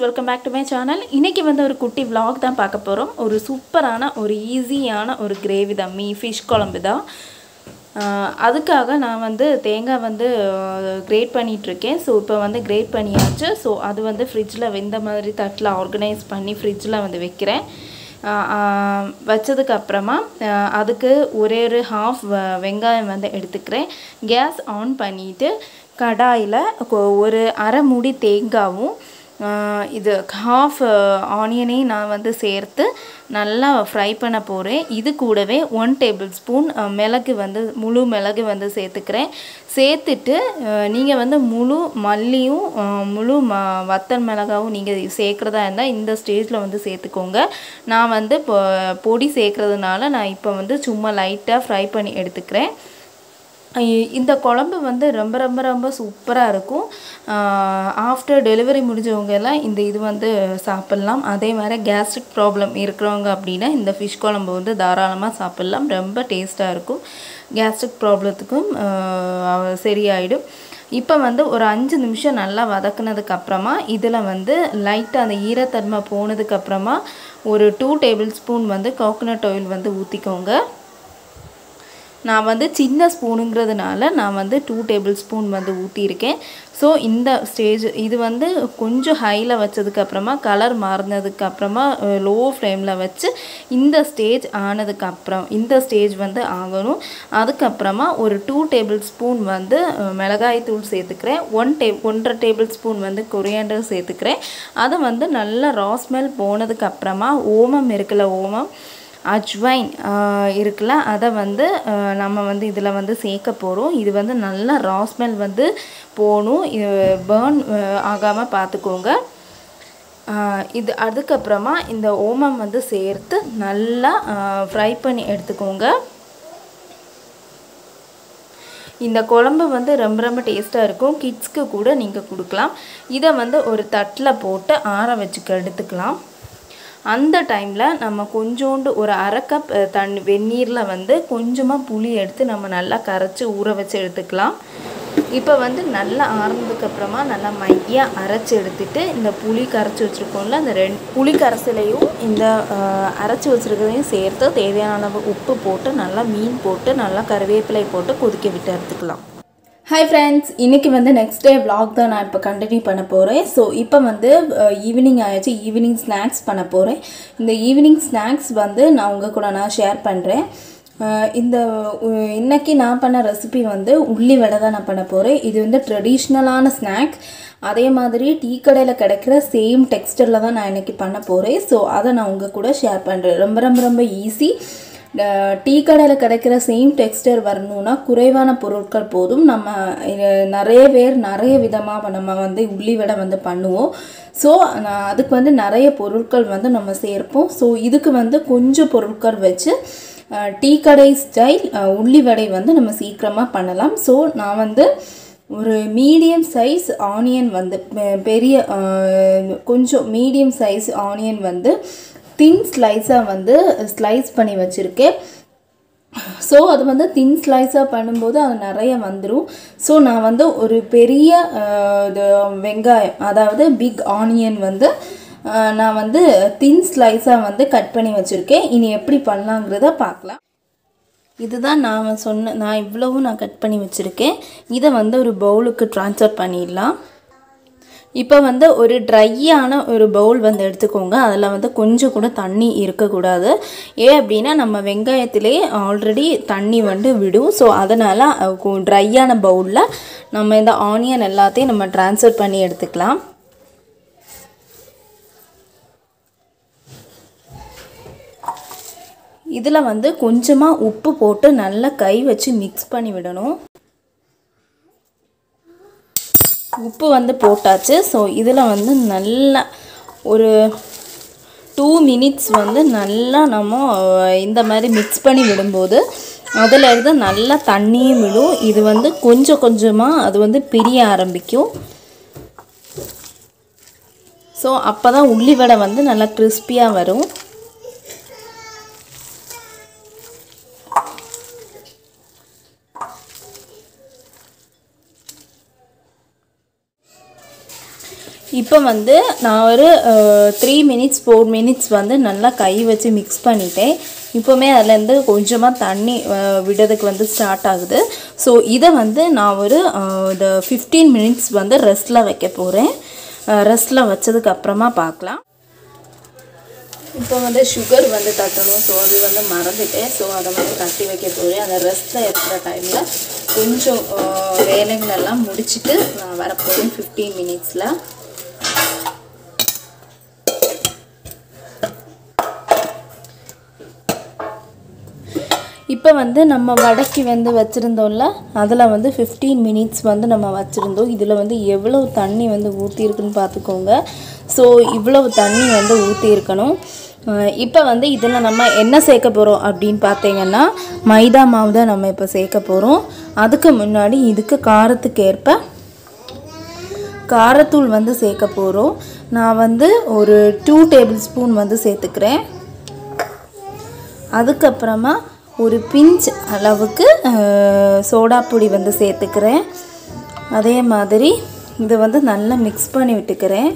Welcome back to my channel. இன்றைக்கி வந்து ஒரு குட்டி vlog தான் பார்க்க போகிறோம். ஒரு சூப்பரான ஒரு ஈஸியான ஒரு கிரேவி தான், ஃபிஷ் குழம்பு தான். அதுக்காக நான் வந்து தேங்காய் வந்து கிரேட் பண்ணிகிட்ருக்கேன். ஸோ இப்போ வந்து கிரேட் பண்ணியாச்சு. ஸோ அது வந்து ஃப்ரிட்ஜில் இந்த மாதிரி தட்டில் ஆர்கனைஸ் பண்ணி ஃப்ரிட்ஜில் வந்து வைக்கிறேன். வச்சதுக்கப்புறமா அதுக்கு ஒரே ஒரு ஹாஃப் வெங்காயம் வந்து எடுத்துக்கிறேன். கேஸ் ஆன் பண்ணிவிட்டு கடாயில் ஒரு அரை மூடி தேங்காவும் இது ஹாஃப் ஆனியனையும் நான் வந்து சேர்த்து நல்லா ஃப்ரை பண்ண போகிறேன். இது கூடவே 1 டேபிள் ஸ்பூன் மிளகு வந்து முழு மிளகு வந்து சேர்த்துக்கிறேன். சேர்த்துட்டு நீங்கள் வந்து முழு மல்லியும் முழு வத்தல் மிளகாவும் நீங்கள் சேர்க்குறதா இருந்தால் இந்த ஸ்டேஜில் வந்து சேர்த்துக்கோங்க. நான் வந்து பொடி சேர்க்குறதுனால நான் இப்போ வந்து சும்மா லைட்டாக ஃப்ரை பண்ணி எடுத்துக்கிறேன். இந்த குழம்பு வந்து ரொம்ப ரொம்ப ரொம்ப சூப்பராக இருக்கும். ஆஃப்டர் டெலிவரி முடிஞ்சவங்க எல்லாம் இது வந்து சாப்பிட்லாம். அதே மாதிரி கேஸ்ட்ரிக் ப்ராப்ளம் இருக்கிறவங்க அப்படின்னா இந்த ஃபிஷ் குழம்பு வந்து தாராளமாக சாப்பிட்லாம். ரொம்ப டேஸ்ட்டாக இருக்கும். கேஸ்ட்ரிக் ப்ராப்ளத்துக்கும் சரியாயிடும். இப்போ வந்து ஒரு 5 நிமிஷம் நல்லா வதக்குனதுக்கப்புறமா இதில் வந்து லைட்டாக அந்த ஈரத்தன்மை போனதுக்கப்புறமா ஒரு 2 டேபிள் ஸ்பூன் வந்து கோகோனட் ஆயில் வந்து ஊற்றிக்கோங்க. நான் வந்து சின்ன ஸ்பூனுங்கிறதுனால நான் வந்து 2 டேபிள் ஸ்பூன் வந்து ஊற்றியிருக்கேன். ஸோ இந்த ஸ்டேஜ் இது வந்து கொஞ்சம் ஹையில் வச்சதுக்கப்புறமா கலர் மாறினதுக்கப்புறமா லோ ஃப்ளேமில் வச்சு இந்த ஸ்டேஜ் ஆனதுக்கப்புறம் இந்த ஸ்டேஜ் வந்து ஆகணும். அதுக்கப்புறமா ஒரு 2 டேபிள் ஸ்பூன் வந்து மிளகாய் தூள் சேர்த்துக்கிறேன். 1.5 டேபிள் ஸ்பூன் வந்து கொரியாண்டர் சேர்த்துக்கிறேன். அதை வந்து நல்லா ரா ஸ்மெல் போனதுக்கப்புறமா ஓமம் இருக்குல்ல, ஓமம் அஜ்வைன் இருக்குல்ல, அதை வந்து நம்ம வந்து இதில் வந்து சேர்க்க போகிறோம். இது வந்து நல்லா ரா ஸ்மெல் வந்து போகணும். இது பேர்ன் ஆகாமல் பார்த்துக்கோங்க. இது அதுக்கப்புறமா இந்த ஓமம் வந்து சேர்த்து நல்லா ஃப்ரை பண்ணி எடுத்துக்கோங்க. இந்த குழம்பு வந்து ரொம்ப ரொம்ப டேஸ்ட்டாக இருக்கும். கிட்ஸ்க்கு கூட நீங்கள் கொடுக்கலாம். இதை வந்து ஒரு தட்டில் போட்டு ஆற வச்சுக்க எடுத்துக்கலாம். அந்த டைமில் நம்ம கொஞ்சோண்டு ஒரு அரை கப் வெந்நீரில் வந்து கொஞ்சமாக புளி எடுத்து நம்ம நல்லா கரைச்சி ஊற வச்சு எடுத்துக்கலாம். இப்போ வந்து நல்லா ஆறுனதுக்கப்புறமா நல்லா மையாக அரைச்சி எடுத்துகிட்டு இந்த புளி கரைச்சி வச்சுருக்கோம்ல, அந்த 2 புளி கரைசலையும் இந்த அரைச்சி வச்சுருக்கிறதையும் சேர்த்து தேவையான அளவு உப்பு போட்டு நல்லா மீன் போட்டு நல்லா கருவேப்பிலை போட்டு கொதிக்க விட்டு எடுத்துக்கலாம். ஹாய் ஃப்ரெண்ட்ஸ், இன்றைக்கி வந்து நெக்ஸ்ட் டே vlog தான் நான் இப்போ கண்டினியூ பண்ண போகிறேன். ஸோ இப்போ வந்து ஈவினிங் ஆகிடுச்சு. ஈவினிங் ஸ்நாக்ஸ் பண்ண போகிறேன். இந்த ஈவினிங் ஸ்நாக்ஸ் வந்து நான் உங்கள் கூட நான் ஷேர் பண்ணுறேன். இன்றைக்கி நான் பண்ண ரெசிபி வந்து உள்ளி வடை தான் நான் பண்ண போகிறேன். இது வந்து ட்ரெடிஷ்னலான ஸ்நாக். அதே மாதிரி டீ கடையில் கிடைக்கிற சேம் டெக்ஸ்டரில் தான் நான் இன்றைக்கி பண்ண போகிறேன். ஸோ அதை நான் உங்கள் கூட ஷேர் பண்ணுறேன். ரொம்ப ரொம்ப ரொம்ப ஈஸி. டீ கடையில் கிடைக்கிற சேம் டெக்ஸ்டர் வரணுன்னா குறைவான பொருட்கள் போதும். நம்ம நிறைய பேர் நிறைய விதமாக நம்ம வந்து உள்ளி வடை வந்து பண்ணுவோம். ஸோ அதுக்கு வந்து நிறைய பொருட்கள் வந்து நம்ம சேர்ப்போம். ஸோ இதுக்கு வந்து கொஞ்சம் பொருட்கள் வச்சு டீ கடை ஸ்டைல் உள்ளி வடை வந்து நம்ம சீக்கிரமாக பண்ணலாம். ஸோ நான் வந்து ஒரு மீடியம் சைஸ் ஆனியன் வந்து கொஞ்சம் மீடியம் சைஸ் ஆனியன் வந்து தின் ஸ்லைஸாக வந்து ஸ்லைஸ் பண்ணி வச்சுருக்கேன். ஸோ அது வந்து தின் ஸ்லைஸாக பண்ணும்போது அது நிறைய வந்துடும். ஸோ நான் வந்து ஒரு பெரிய வெங்காயம், அதாவது பிக் ஆனியன் வந்து நான் வந்து தின் ஸ்லைஸாக வந்து கட் பண்ணி வச்சுருக்கேன். இனி எப்படி பண்ணலாங்கிறத பார்க்கலாம். இதுதான் நான் இவ்வளவும் நான் கட் பண்ணி வச்சுருக்கேன். இதை வந்து ஒரு பவுலுக்கு ட்ரான்ஸ்ஃபர் பண்ணிடலாம். இப்போ வந்து ஒரு ட்ரையான ஒரு பவுல் வந்து எடுத்துக்கோங்க. அதில் வந்து கொஞ்சம் கூட தண்ணி இருக்கக்கூடாது. ஏன் அப்படின்னா நம்ம வெங்காயத்திலே ஆல்ரெடி தண்ணி வந்து விடும். ஸோ அதனால் ட்ரையான பவுலில் நம்ம இந்த ஆனியன் எல்லாத்தையும் நம்ம ட்ரான்ஸ்ஃபர் பண்ணி எடுத்துக்கலாம். இதில் வந்து கொஞ்சமாக உப்பு போட்டு நல்லா கை வச்சு மிக்ஸ் பண்ணி விடணும். உப்பு வந்து போட்டாச்சு. ஸோ இதில் வந்து நல்லா ஒரு 2 மினிட்ஸ் வந்து நல்லா நம்ம இந்த மாதிரி மிக்ஸ் பண்ணி விடும்போது அதில் இருந்து நல்லா தண்ணியும் விடும். இது வந்து கொஞ்சம் கொஞ்சமாக அது வந்து பிரிய ஆரம்பிக்கும். ஸோ அப்போ தான் உள்ளி வடை வந்து நல்லா கிறிஸ்பியாக வரும். இப்போ வந்து நான் ஒரு 3 மினிட்ஸ் 4 மினிட்ஸ் வந்து நல்லா கை வச்சு மிக்ஸ் பண்ணிட்டேன். இப்போவுமே அதுலேருந்து கொஞ்சமாக தண்ணி விடுறதுக்கு வந்து ஸ்டார்ட் ஆகுது. ஸோ இதை வந்து நான் ஒரு 15 மினிட்ஸ் வந்து ரெஸ்ட்டில் வைக்க போகிறேன். ரெஸ்ட்டில் வச்சதுக்கப்புறமா பார்க்கலாம். இப்போ வந்து சுகர் வந்து தட்டணும். ஸோ அது வந்து மறந்துட்டேன். ஸோ அதை வந்து தட்டி வைக்க போகிறேன். அந்த ரெஸ்ட்டில் இருக்கிற டைமில் கொஞ்சம் வேலைங்களெல்லாம் முடிச்சுட்டு நான் வரப்போகிறேன் 15 மினிட்ஸில். இப்போ வந்து நம்ம வடக்கி வந்து வச்சுருந்தோம்ல, அதில் வந்து 15 மினிட்ஸ் வந்து நம்ம வச்சுருந்தோம். இதில் வந்து எவ்வளவு தண்ணி வந்து ஊற்றிருக்குன்னு பார்த்துக்கோங்க. ஸோ இவ்வளவு தண்ணி வந்து ஊற்றிருக்கணும். இப்போ வந்து இதில் நம்ம என்ன சேர்க்க போகிறோம் அப்படின்னு பார்த்தீங்கன்னா, மைதா மாவு தான் நம்ம இப்போ சேர்க்க போகிறோம். அதுக்கு முன்னாடி இதுக்கு காரத்துக்கு ஏற்ப காரத்தூள் வந்து சேர்க்க போகிறோம். நான் வந்து ஒரு 2 டேபிள் ஸ்பூன் வந்து சேர்த்துக்கிறேன். அதுக்கப்புறமா ஒரு பிஞ்ச் அளவுக்கு சோடா பொடி வந்து சேர்த்துக்கிறேன். அதே மாதிரி இதை வந்து நல்லா மிக்ஸ் பண்ணி விட்டுக்கிறேன்.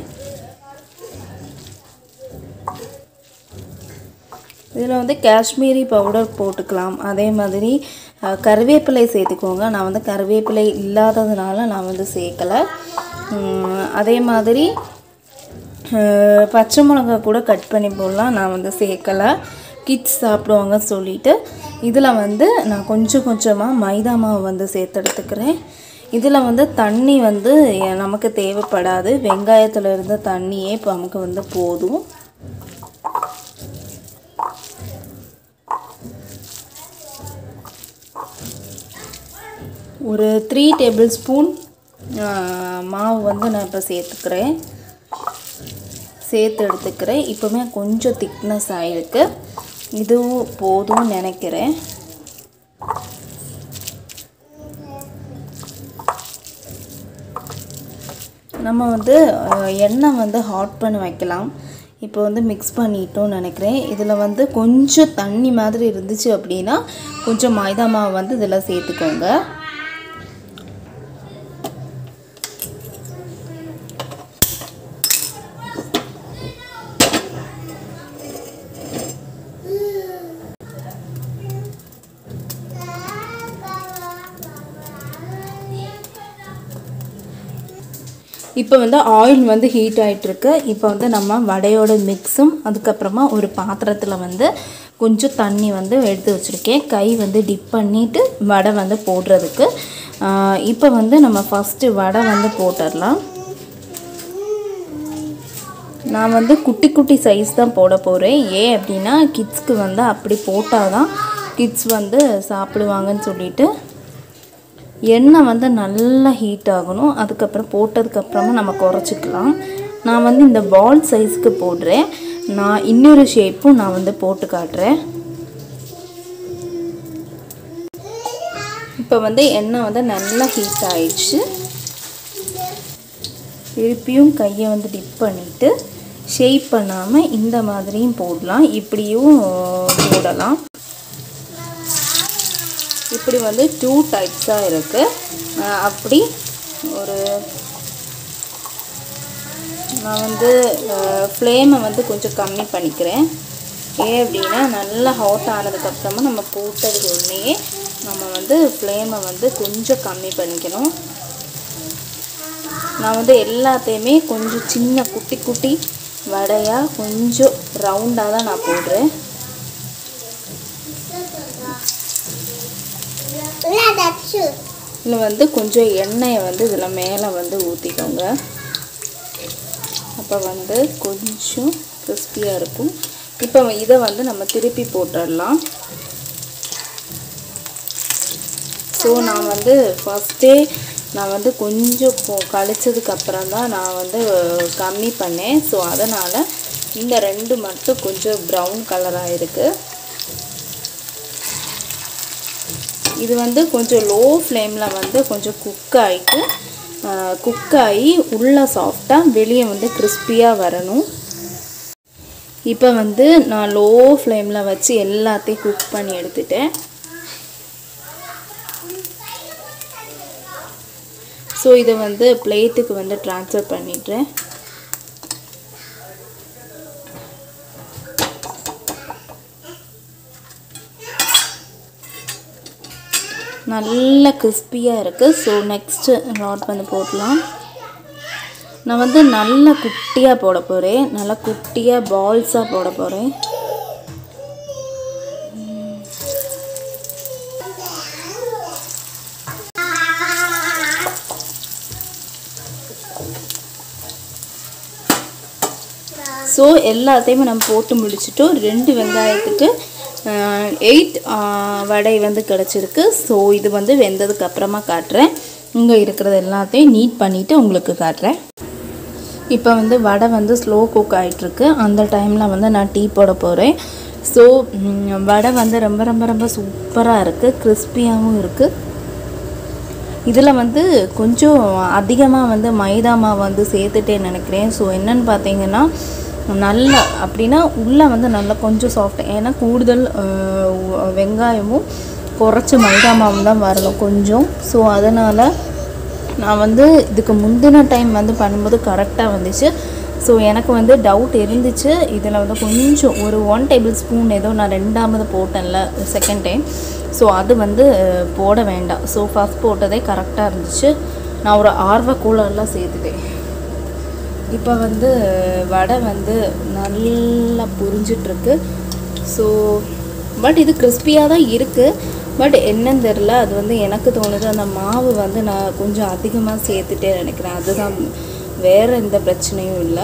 இதில் வந்து காஷ்மீரி பவுடர் போட்டுக்கலாம். அதே மாதிரி கருவேப்பிலை சேர்த்துக்கோங்க. நான் வந்து கருவேப்பிலை இல்லாததுனால நான் வந்து சேர்க்கலை. அதே மாதிரி பச்சை மிளகா கூட கட் பண்ணி போடலாம். நான் வந்து சேர்க்கலை, கிட்ஸ் சாப்பிடுவாங்க சொல்லிவிட்டு. இதில் வந்து நான் கொஞ்சம் கொஞ்சமாக மைதா மாவு வந்து சேர்த்து எடுத்துக்கிறேன். இதில் வந்து தண்ணி வந்து நமக்கு தேவைப்படாது. வெங்காயத்தில் இருந்த தண்ணியே இப்போ நமக்கு வந்து போதும். ஒரு 3 டேபிள் ஸ்பூன் மாவு வந்து நான் இப்போ சேர்த்து எடுத்துக்கிறேன். இப்போவுமே கொஞ்சம் திக்னஸ் ஆகிருக்கு. இதுவும் போதும்னு நினைக்கிறேன். நம்ம வந்து எண்ணெய் வந்து ஹாட் பண்ண வைக்கலாம். இப்போ வந்து மிக்ஸ் பண்ணிட்டோம்னு நினைக்கிறேன். இதில் வந்து கொஞ்சம் தண்ணி மாதிரி இருந்துச்சு அப்படின்னா கொஞ்சம் மைதா மாவு வந்து இதில் சேர்த்துக்கோங்க. இப்போ வந்து ஆயில் வந்து ஹீட் ஆகிட்டுருக்கு. இப்போ வந்து நம்ம வடையோட மிக்ஸும் அதுக்கப்புறமா ஒரு பாத்திரத்தில் வந்து கொஞ்சம் தண்ணி வந்து எடுத்து வச்சுருக்கேன். கை வந்து டிப் பண்ணிவிட்டு வடை வந்து போடுறதுக்கு. இப்போ வந்து நம்ம ஃபஸ்ட்டு வடை வந்து போட்டுடலாம். நான் வந்து குட்டி குட்டி சைஸ் தான் போட போகிறேன். ஏன் அப்படின்னா கிட்ஸ்க்கு வந்து அப்படி போட்டால் தான் கிட்ஸ் வந்து சாப்பிடுவாங்கன்னு சொல்லிட்டு. எண்ணெய் வந்து நல்லா ஹீட் ஆகணும். அதுக்கப்புறம் போட்டதுக்கப்புறமா நம்ம குறைச்சிக்கலாம். நான் வந்து இந்த பால் சைஸ்க்கு போடுறேன். நான் இன்னொரு ஷேப்பும் நான் வந்து போட்டு காட்டுறேன். இப்போ வந்து எண்ணெய் வந்து நல்லா ஹீட் ஆயிடுச்சு. திருப்பியும் கையை வந்து டிப் பண்ணிவிட்டு ஷேப் பண்ணாமல் இந்த மாதிரியும் போடலாம், இப்படியும் போடலாம். இப்படி வந்து 2 டைப்ஸாக இருக்குது. அப்படி ஒரு நான் வந்து ஃப்ளேமை வந்து கொஞ்சம் கம்மி பண்ணிக்கிறேன். ஏன் அப்படின்னா நல்லா ஹாட் ஆனதுக்கப்புறமா நம்ம போட்டது உடனே நம்ம வந்து ஃப்ளேமை வந்து கொஞ்சம் கம்மி பண்ணிக்கணும். நான் வந்து எல்லாத்தையுமே கொஞ்சம் சின்ன குட்டி குட்டி வடையாக கொஞ்சம் ரவுண்டாக தான் நான் போடுறேன். இதில் வந்து கொஞ்சம் எண்ணெயை வந்து இதில் மேலே வந்து ஊற்றிக்கோங்க. அப்போ வந்து கொஞ்சம் கிறிஸ்பியாக இருக்கும். இப்போ இதை வந்து நம்ம திருப்பி போட்டுடலாம். ஸோ நான் வந்து ஃபஸ்ட்டே நான் வந்து கொஞ்சம் கழிச்சதுக்கப்புறம் தான் நான் வந்து கம்மி பண்ணேன். ஸோ அதனால் இந்த 2 மட்டும் கொஞ்சம் ப்ரௌன் கலராக இருக்குது. இது வந்து கொஞ்சம் லோ ஃப்ளேமில் வந்து கொஞ்சம் குக் ஆகி உள்ளே சாஃப்டாக வெளியே வந்து கிறிஸ்பியாக வரணும். இப்போ வந்து நான் லோ ஃப்ளேமில் வச்சு எல்லாத்தையும் குக் பண்ணி எடுத்துட்டேன். ஸோ இதை வந்து பிளேட்டுக்கு வந்து ட்ரான்ஸ்ஃபர் பண்ணிடுறேன். நல்ல கிறிஸ்பியாக இருக்குது. ஸோ நெக்ஸ்ட்டு லாட் வந்து போடலாம். நான் வந்து நல்லா குட்டியாக போட போகிறேன், நல்லா குட்டியாக பால்ஸாக போட போகிறேன். ஸோ எல்லாத்தையுமே நம்ம போட்டு முடிச்சுட்டோம். 2 வெங்காயத்துக்கு 8 வடை வந்து கிடச்சிருக்கு. ஸோ இது வந்து வெந்ததுக்கு அப்புறமா காட்டுறேன். இங்கே இருக்கிறது எல்லாத்தையும் நீட் பண்ணிவிட்டு உங்களுக்கு காட்டுறேன். இப்போ வந்து வடை வந்து ஸ்லோ குக் ஆகிட்டுருக்கு. அந்த டைமில் வந்து நான் டீ போட போகிறேன். ஸோ வடை வந்து ரொம்ப ரொம்ப ரொம்ப சூப்பராக இருக்குது, கிறிஸ்பியாகவும் இருக்குது. இதில் வந்து கொஞ்சம் அதிகமாக வந்து மைதா மாவு வந்து சேர்த்துட்டேன்னு நினைக்கிறேன். ஸோ என்னென்னு பார்த்தீங்கன்னா நல்லா அப்படின்னா உள்ளே வந்து நல்லா கொஞ்சம் சாஃப்ட், ஏன்னா கூடுதல் வெங்காயமும் குறைச்சி மைதா மாவும் தான் வரணும் கொஞ்சம். ஸோ அதனால் நான் வந்து இதுக்கு முந்தின டைம் வந்து பண்ணும்போது கரெக்டாக வந்துச்சு. ஸோ எனக்கு வந்து டவுட் இருந்துச்சு, இதில் வந்து கொஞ்சம் ஒரு 1 டேபிள் ஸ்பூன் ஏதோ நான் 2ஆவது போட்டேன்ல செகண்ட் டைம், ஸோ அது வந்து போட வேண்டாம். ஸோ ஃபஸ்ட் போட்டதே கரெக்டாக இருந்துச்சு. நான் ஒரு ஆர்வக்கூலெல்லாம் சேர்த்துட்டேன். இப்போ வந்து வடை வந்து நல்லா புரிஞ்சிட்ருக்கு. ஸோ பட் இது கிறிஸ்பியாக தான் இருக்குது. பட் என்னன்னு தெரில, அது வந்து எனக்கு தோணுது அந்த மாவு வந்து நான் கொஞ்சம் அதிகமாக சேர்த்துட்டே நினைக்கிறேன். அதுதான், வேறு எந்த பிரச்சனையும் இல்லை.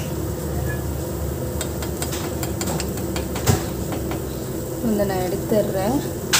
வந்து நான் எடுத்துடுறேன்.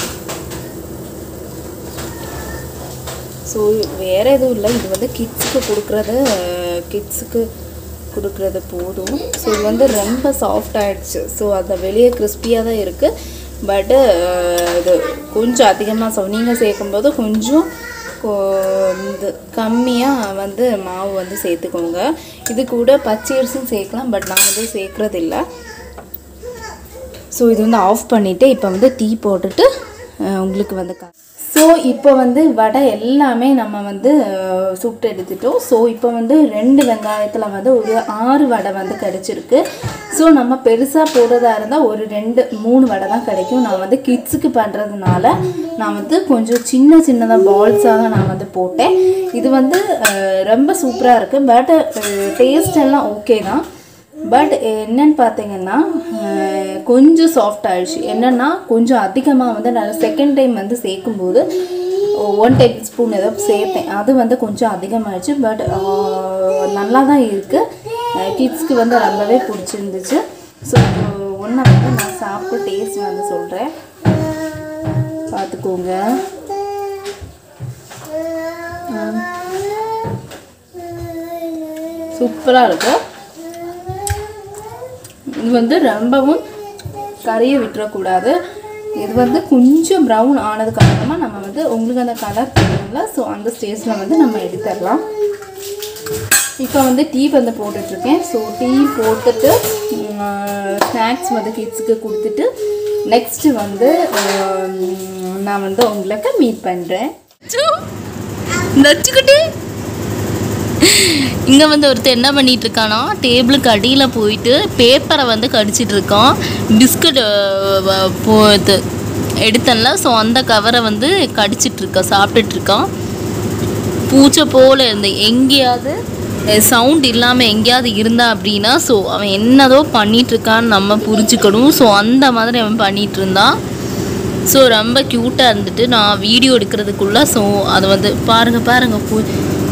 ஸோ வேறு எதுவும் இல்லை, இது வந்து கிட்ஸுக்கு கொடுக்குறது போதும். ஸோ இது வந்து ரொம்ப சாஃப்ட் ஆகிடுச்சு. ஸோ அந்த வெளியே கிறிஸ்பியாக தான் இருக்குது. பட்டு இது கொஞ்சம் அதிகமாக நீங்கள் சேர்க்கும்போது கொஞ்சம் இது கம்மியாக வந்து மாவு வந்து சேர்த்துக்கோங்க. இது கூட பச்சை அரிசியும் சேர்க்கலாம், பட் நான் வந்து சேர்க்குறதில்ல. ஸோ இது வந்து ஆஃப் பண்ணிவிட்டு இப்போ வந்து டீ போட்டுட்டு உங்களுக்கு வந்து ஸோ இப்போ வந்து வடை எல்லாமே நம்ம வந்து சுட்டு எடுத்துட்டோம். ஸோ இப்போ வந்து 2 வெங்காயத்தில் வந்து ஒரு 6 வடை வந்து கிடச்சிருக்கு. ஸோ நம்ம பெருசாக போடுறதா இருந்தால் ஒரு 2-3 வடை தான் கிடைக்கும். நான் வந்து கிட்ஸுக்கு பண்ணுறதுனால நான் வந்து கொஞ்சம் சின்னதாக பால்ஸாக தான் நான் வந்து போட்டேன். இது வந்து ரொம்ப சூப்பராக இருக்குது. பட் டேஸ்ட் எல்லாம் ஓகே தான். பட் என்னன்னு பார்த்தீங்கன்னா கொஞ்சம் சாஃப்ட் ஆகிடுச்சு. என்னென்னா கொஞ்சம் அதிகமாக வந்து நான் செகண்ட் டைம் வந்து சேர்க்கும்போது 1 டேபிள் ஸ்பூன் ஏதோ சேர்த்தேன், அது வந்து கொஞ்சம் அதிகமாகிடுச்சு. பட் நல்லா தான் இருக்குது. கிட்ஸ்க்கு வந்து ரொம்பவே பிடிச்சிருந்துச்சு. ஸோ ஒன்றை வந்து நான் சாப்பிட்டு டேஸ்ட் வந்து சொல்கிறேன், பார்த்துக்கோங்க. சூப்பராக இருக்குது. இது வந்து ரொம்பவும் கறியை விட்டுறக்கூடாது. இது வந்து கொஞ்சம் ப்ரௌன் ஆனதுக்கப்புறமா நம்ம வந்து உங்களுக்கு அந்த கலர் தெரியுங்களா, ஸோ அந்த ஸ்டேஜில் வந்து நம்ம எடுத்துடலாம். இப்போ வந்து டீ வந்து போட்டுட்ருக்கேன். ஸோ டீ போட்டுட்டு ஸ்நாக்ஸ் வந்து கிட்ஸுக்கு கொடுத்துட்டு நெக்ஸ்ட்டு வந்து நான் வந்து உங்களுக்கு மீட் பண்ணுறேன். நச்சுக்கிட்டு இங்கே வந்து ஒருத்தர் என்ன பண்ணிகிட்டு இருக்கானா, டேபிளுக்கு அடியில் போயிட்டு பேப்பரை வந்து கடிச்சிட்டு இருக்கான். பிஸ்கட் இது எடுத்தேன்ல, ஸோ அந்த கவரை வந்து கடிச்சிட்ருக்கான், சாப்பிட்டுட்ருக்கான். பூச்சை போல் இருந்து எங்கேயாவது சவுண்ட் இல்லாமல் எங்கேயாவது இருந்தா அப்படின்னா ஸோ அவன் என்னதோ பண்ணிகிட்ருக்கான்னு நம்ம புரிஞ்சுக்கணும். ஸோ அந்த மாதிரி அவன் பண்ணிகிட்டு இருந்தான். ஸோ ரொம்ப க்யூட்டாக இருந்துட்டு நான் வீடியோ எடுக்கிறதுக்குள்ளே ஸோ அதை வந்து பாருங்கள் போய்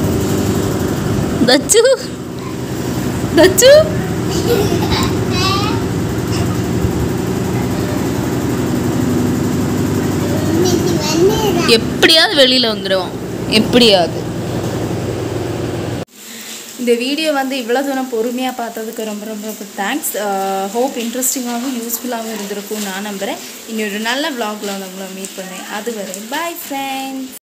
தச்சு எப்படியாவது வெளியில் வந்துடுவான், எப்படியாவது. இந்த வீடியோ வந்து இவ்வளோ தூரம் பொறுமையாக பார்த்ததுக்கு ரொம்ப ரொம்ப ரொம்ப தேங்க்ஸ். ஹோப் இன்ட்ரெஸ்டிங்காகவும் யூஸ்ஃபுல்லாகவும் இருந்திருக்கும் நான் நம்புகிறேன். இன்னொரு நல்ல vlogல வந்து உங்களை மீட் பண்ணேன். அதுவரை பாய் ஃப்ரெண்ட்ஸ்.